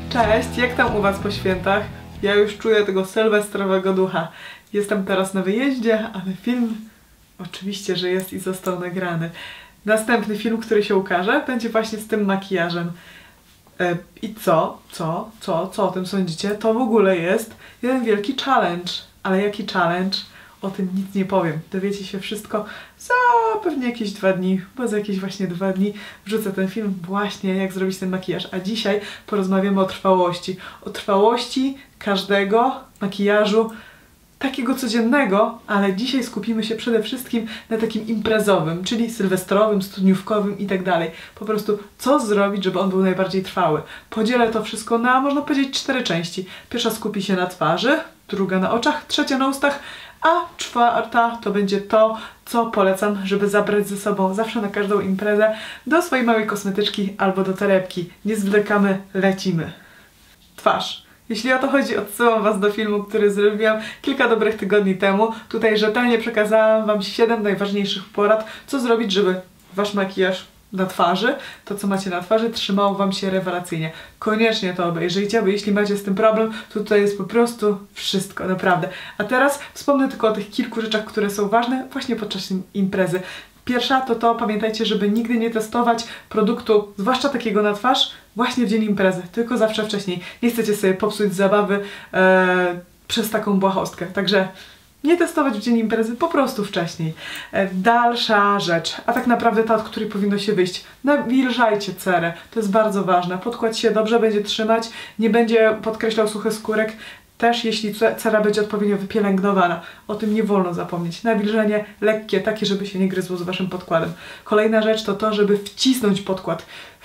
Cześć, jak tam u was po świętach? Ja już czuję tego sylwestrowego ducha. Jestem teraz na wyjeździe, ale film oczywiście, że jest i został nagrany. Następny film, który się ukaże, będzie właśnie z tym makijażem. I co o tym sądzicie? To w ogóle jest jeden wielki challenge. Ale jaki challenge? O tym nic nie powiem. Dowiecie się wszystko za pewnie jakieś 2 dni, bo za jakieś właśnie 2 dni wrzucę ten film właśnie jak zrobić ten makijaż. A dzisiaj porozmawiamy o trwałości. O trwałości każdego makijażu takiego codziennego, ale dzisiaj skupimy się przede wszystkim na takim imprezowym, czyli sylwestrowym, studniówkowym i tak dalej. Po prostu co zrobić, żeby on był najbardziej trwały. Podzielę to wszystko na, można powiedzieć, 4 części. Pierwsza skupi się na twarzy, druga na oczach, trzecia na ustach, a czwarta to będzie to, co polecam, żeby zabrać ze sobą zawsze na każdą imprezę do swojej małej kosmetyczki albo do torebki. Nie zwlekamy, lecimy. Twarz. Jeśli o to chodzi, odsyłam was do filmu, który zrobiłam kilka dobrych tygodni temu. Tutaj rzetelnie przekazałam wam 7 najważniejszych porad, co zrobić, żeby wasz makijaż na twarzy, to co macie na twarzy, trzymało wam się rewelacyjnie. Koniecznie to obejrzyjcie, bo jeśli macie z tym problem, to tutaj jest po prostu wszystko, naprawdę. A teraz wspomnę tylko o tych kilku rzeczach, które są ważne właśnie podczas imprezy. Pierwsza to pamiętajcie, żeby nigdy nie testować produktu, zwłaszcza takiego na twarz, właśnie w dzień imprezy, tylko zawsze wcześniej. Nie chcecie sobie popsuć zabawy przez taką błahostkę, także nie testować w dzień imprezy, po prostu wcześniej. Dalsza rzecz, a tak naprawdę ta, od której powinno się wyjść. Nawilżajcie cerę, to jest bardzo ważne. Podkład się dobrze będzie trzymać, nie będzie podkreślał suchych skórek. Też jeśli cera będzie odpowiednio wypielęgnowana. O tym nie wolno zapomnieć. Nawilżenie lekkie, takie, żeby się nie gryzło z waszym podkładem. Kolejna rzecz to to, żeby wcisnąć podkład.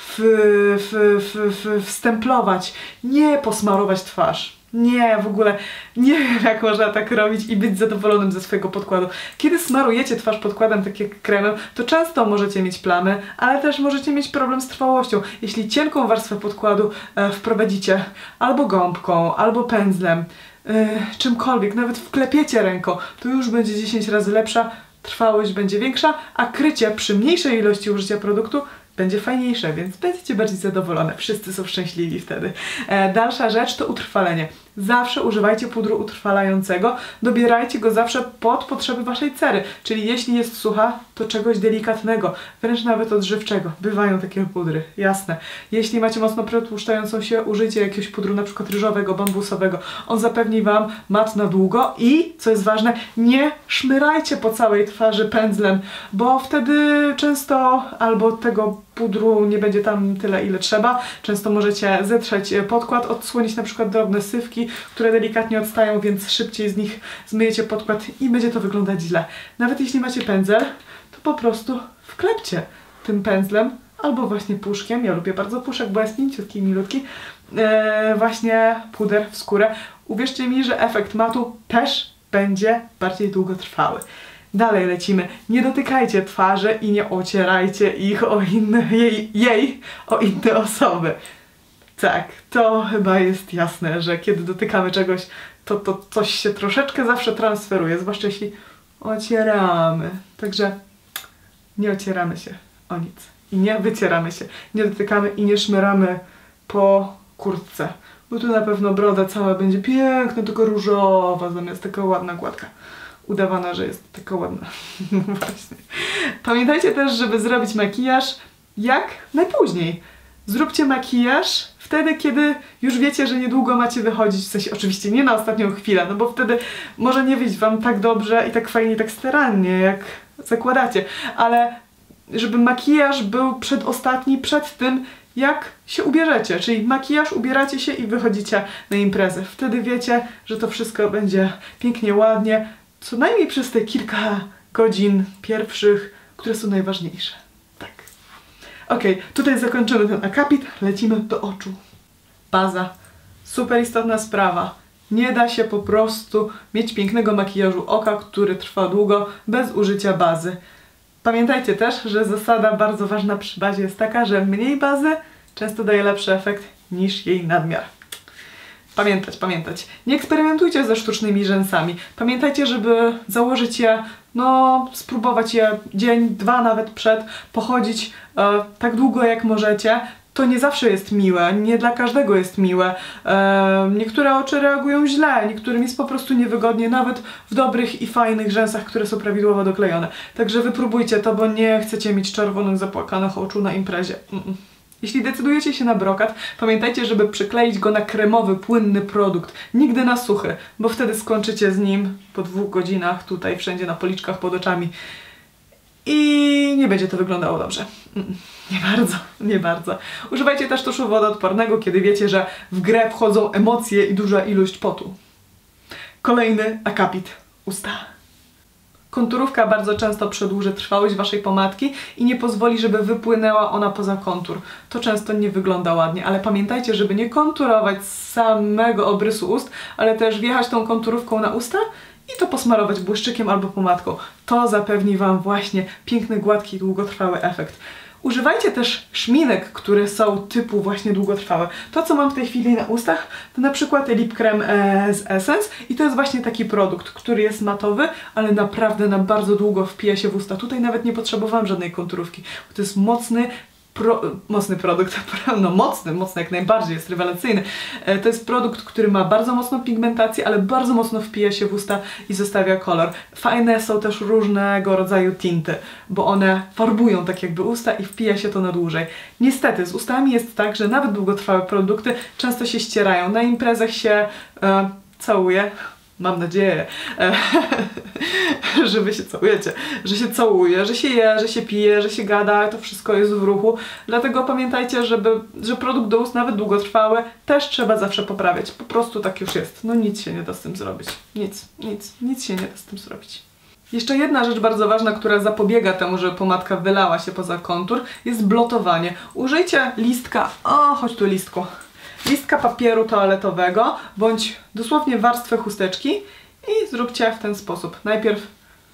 Wstemplować. Nie posmarować twarz. Nie, w ogóle nie wiem, jak można tak robić i być zadowolonym ze swojego podkładu. Kiedy smarujecie twarz podkładem, tak jak kremem, to często możecie mieć plamy, ale też możecie mieć problem z trwałością. Jeśli cienką warstwę podkładu wprowadzicie albo gąbką, albo pędzlem, czymkolwiek, nawet wklepiecie ręką, to już będzie 10 razy lepsza, trwałość będzie większa, a krycie przy mniejszej ilości użycia produktu będzie fajniejsze, więc będziecie bardziej zadowolone. Wszyscy są szczęśliwi wtedy. Dalsza rzecz to utrwalenie. Zawsze używajcie pudru utrwalającego. Dobierajcie go zawsze pod potrzeby waszej cery. Czyli jeśli jest sucha, to czegoś delikatnego, wręcz nawet odżywczego. Bywają takie pudry, jasne. Jeśli macie mocno przetłuszczającą się, użyjcie jakiegoś pudru na przykład ryżowego, bambusowego. On zapewni wam mat na długo i, co jest ważne, nie szmyrajcie po całej twarzy pędzlem, bo wtedy często albo tego pudru nie będzie tam tyle, ile trzeba. Często możecie zetrzeć podkład, odsłonić na przykład drobne sywki, które delikatnie odstają, więc szybciej z nich zmyjecie podkład i będzie to wyglądać źle. Nawet jeśli macie pędzel, to po prostu wklepcie tym pędzlem albo właśnie puszkiem. Ja lubię bardzo puszek, bo jest mięciutki i milutki. Właśnie puder w skórę. Uwierzcie mi, że efekt matu też będzie bardziej długotrwały. Dalej lecimy. Nie dotykajcie twarzy i nie ocierajcie ich o inne, o inne osoby. Tak, to chyba jest jasne, że kiedy dotykamy czegoś, to coś się troszeczkę zawsze transferuje, zwłaszcza jeśli ocieramy. Także nie ocieramy się o nic. I nie wycieramy się. Nie dotykamy i nie szmyramy po kurtce. Bo tu na pewno broda cała będzie piękna, tylko różowa, zamiast taka ładna, gładka. Udawana, że jest taka ładna. Właśnie. Pamiętajcie też, żeby zrobić makijaż jak najpóźniej. Zróbcie makijaż wtedy, kiedy już wiecie, że niedługo macie wychodzić, w sensie oczywiście nie na ostatnią chwilę, no bo wtedy może nie wyjść wam tak dobrze i tak fajnie, i tak starannie, jak zakładacie, ale żeby makijaż był przedostatni, przed tym, jak się ubierzecie, czyli makijaż, ubieracie się i wychodzicie na imprezę. Wtedy wiecie, że to wszystko będzie pięknie, ładnie, co najmniej przez te kilka godzin pierwszych, które są najważniejsze. Tak. Okej, tutaj zakończymy ten akapit, lecimy do oczu. Baza. Super istotna sprawa. Nie da się po prostu mieć pięknego makijażu oka, który trwa długo, bez użycia bazy. Pamiętajcie też, że zasada bardzo ważna przy bazie jest taka, że mniej bazy często daje lepszy efekt niż jej nadmiar. Pamiętać. Nie eksperymentujcie ze sztucznymi rzęsami. Pamiętajcie, żeby założyć je, no spróbować je dzień, 2 nawet przed, pochodzić tak długo jak możecie. to nie zawsze jest miłe, nie dla każdego jest miłe. Niektóre oczy reagują źle, niektórym jest po prostu niewygodnie, nawet w dobrych i fajnych rzęsach, które są prawidłowo doklejone. Także wypróbujcie to, bo nie chcecie mieć czerwonych, zapłakanych oczu na imprezie. Jeśli decydujecie się na brokat, pamiętajcie, żeby przykleić go na kremowy, płynny produkt. Nigdy na suchy, bo wtedy skończycie z nim po 2 godzinach tutaj wszędzie na policzkach, pod oczami. I nie będzie to wyglądało dobrze. Nie bardzo, nie bardzo. Używajcie też tuszu wodoodpornego, kiedy wiecie, że w grę wchodzą emocje i duża ilość potu. Kolejny akapit. Usta. Konturówka bardzo często przedłuży trwałość waszej pomadki i nie pozwoli, żeby wypłynęła ona poza kontur. To często nie wygląda ładnie, ale pamiętajcie, żeby nie konturować samego obrysu ust, ale też wjechać tą konturówką na usta i to posmarować błyszczykiem albo pomadką. To zapewni wam właśnie piękny, gładki i długotrwały efekt. Używajcie też szminek, które są typu właśnie długotrwałe. To, co mam w tej chwili na ustach, to na przykład lip cream z Essence i to jest właśnie taki produkt, który jest matowy, ale naprawdę na bardzo długo wpija się w usta. Tutaj nawet nie potrzebowałam żadnej konturówki, bo to jest mocny produkt, no mocny jak najbardziej, jest rewelacyjny. To jest produkt, który ma bardzo mocną pigmentację, ale bardzo mocno wpija się w usta i zostawia kolor. Fajne są też różnego rodzaju tinty, bo one farbują tak jakby usta i wpija się to na dłużej. Niestety z ustami jest tak, że nawet długotrwałe produkty często się ścierają. Na imprezach się całuje. Mam nadzieję, że wy się całujecie, że się całuje, że się je, że się pije, że się gada, to wszystko jest w ruchu. Dlatego pamiętajcie, że produkt do ust, nawet długotrwały, też trzeba zawsze poprawiać. Po prostu tak już jest. No nic się nie da z tym zrobić. Nic się nie da z tym zrobić. Jeszcze jedna rzecz bardzo ważna, która zapobiega temu, żeby pomadka wylała się poza kontur, jest blotowanie. Użyjcie listka, chodź tu listku. Listka papieru toaletowego, bądź dosłownie warstwę chusteczki i zróbcie w ten sposób. Najpierw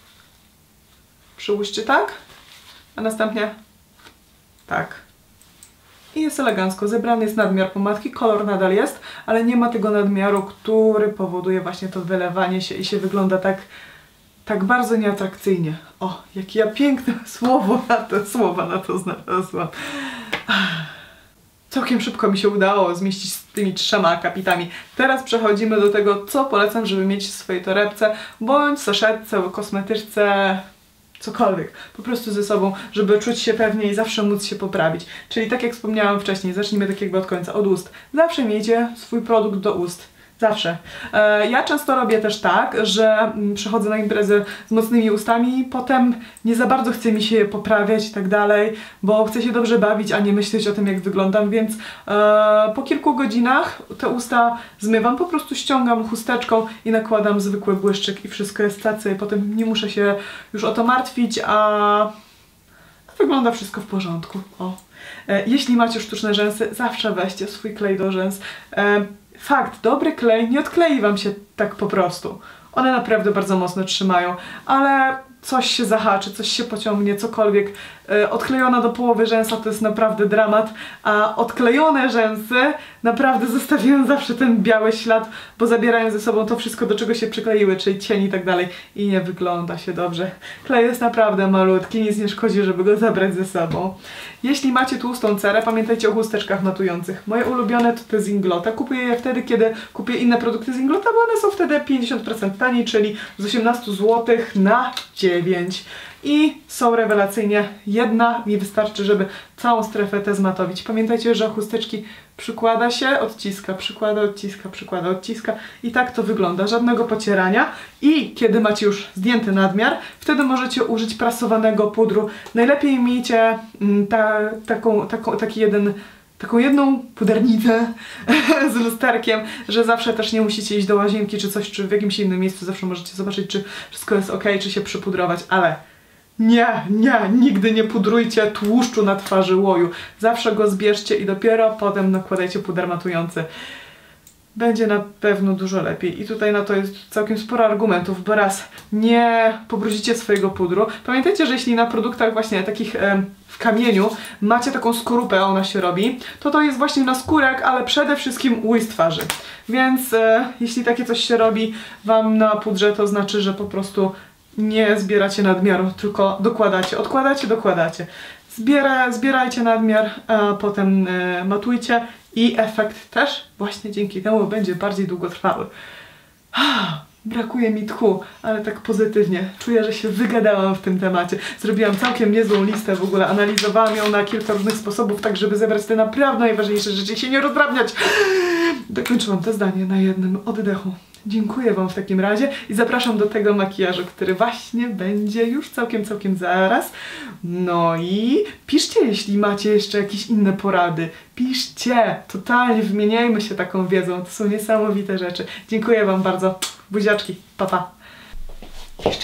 przyłóżcie tak, a następnie tak. I jest elegancko. Zebrany jest nadmiar pomadki, kolor nadal jest, ale nie ma tego nadmiaru, który powoduje właśnie to wylewanie się i się wygląda tak bardzo nieatrakcyjnie. O, jakie ja piękne słowa na to znalazłam. Całkiem szybko mi się udało zmieścić z tymi 3 akapitami. Teraz przechodzimy do tego, co polecam, żeby mieć w swojej torebce, bądź saszetce, kosmetyczce, cokolwiek. Po prostu ze sobą, żeby czuć się pewnie i zawsze móc się poprawić. Czyli tak jak wspomniałam wcześniej, zacznijmy tak jakby od końca, od ust. Zawsze miejcie swój produkt do ust. Zawsze. Ja często robię też tak, że przychodzę na imprezę z mocnymi ustami i potem nie za bardzo chce mi się je poprawiać i tak dalej, bo chcę się dobrze bawić, a nie myśleć o tym, jak wyglądam, więc po kilku godzinach te usta zmywam, po prostu ściągam chusteczką i nakładam zwykły błyszczyk i wszystko jest cacy, potem nie muszę się już o to martwić, a wygląda wszystko w porządku. O. Jeśli macie sztuczne rzęsy, zawsze weźcie swój klej do rzęs. Fakt, dobry klej nie odklei wam się tak po prostu. One naprawdę bardzo mocno trzymają, ale coś się zahaczy, coś się pociągnie, cokolwiek. Odklejona do połowy rzęsa to jest naprawdę dramat, a odklejone rzęsy naprawdę zostawiają zawsze ten biały ślad, bo zabierają ze sobą to wszystko, do czego się przykleiły, czyli cień i tak dalej i nie wygląda się dobrze. Klej jest naprawdę malutki, nic nie szkodzi, żeby go zabrać ze sobą. Jeśli macie tłustą cerę, pamiętajcie o chusteczkach matujących. Moje ulubione to te z Inglota. Kupuję je wtedy, kiedy kupię inne produkty z Inglota, bo one są wtedy 50% taniej, czyli z 18 zł na 9. I są rewelacyjnie. Jedna mi wystarczy, żeby całą strefę tę zmatowić. Pamiętajcie, że chusteczki przykłada się, odciska, przykłada, odciska, przykłada, odciska i tak to wygląda. Żadnego pocierania. I kiedy macie już zdjęty nadmiar, wtedy możecie użyć prasowanego pudru. Najlepiej miejcie taką jedną pudernicę z lusterkiem, że zawsze też nie musicie iść do łazienki czy coś, czy w jakimś innym miejscu, zawsze możecie zobaczyć, czy wszystko jest ok, czy się przypudrować, ale nigdy nie pudrujcie tłuszczu na twarzy łoju. Zawsze go zbierzcie i dopiero potem nakładajcie puder matujący. Będzie na pewno dużo lepiej. I tutaj na to jest całkiem sporo argumentów, bo raz, nie pobrudzicie swojego pudru. Pamiętajcie, że jeśli na produktach właśnie takich w kamieniu macie taką skorupę, ona się robi, to jest właśnie na skórek, ale przede wszystkim łój z twarzy. Więc jeśli takie coś się robi wam na pudrze, to znaczy, że po prostu nie zbieracie nadmiaru, tylko dokładacie, odkładacie, dokładacie. zbierajcie nadmiar, a potem matujcie i efekt też właśnie dzięki temu będzie bardziej długotrwały. Brakuje mi tchu, ale tak pozytywnie. Czuję, że się wygadałam w tym temacie. Zrobiłam całkiem niezłą listę w ogóle, analizowałam ją na kilka różnych sposobów, tak żeby zebrać te naprawdę najważniejsze rzeczy i się nie rozdrabniać. Dokończyłam to zdanie na jednym oddechu. Dziękuję Wam w takim razie i zapraszam do tego makijażu, który właśnie będzie już całkiem zaraz. No i piszcie, jeśli macie jeszcze jakieś inne porady. Piszcie! Totalnie wymieniajmy się taką wiedzą. To są niesamowite rzeczy. Dziękuję Wam bardzo. Buziaczki. Pa, pa. Jeszcze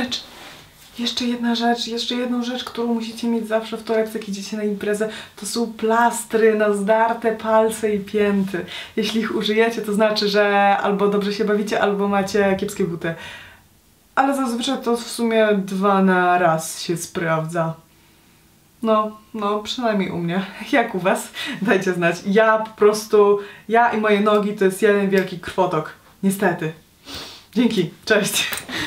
jedną rzecz, którą musicie mieć zawsze w torebce, jak idziecie na imprezę, to są plastry na zdarte palce i pięty. Jeśli ich użyjecie, to znaczy, że albo dobrze się bawicie, albo macie kiepskie buty. Ale zazwyczaj to w sumie 2 na raz się sprawdza. No, przynajmniej u mnie. Jak u Was? Dajcie znać. Ja i moje nogi to jest jeden wielki krwotok. Niestety. Dzięki. Cześć.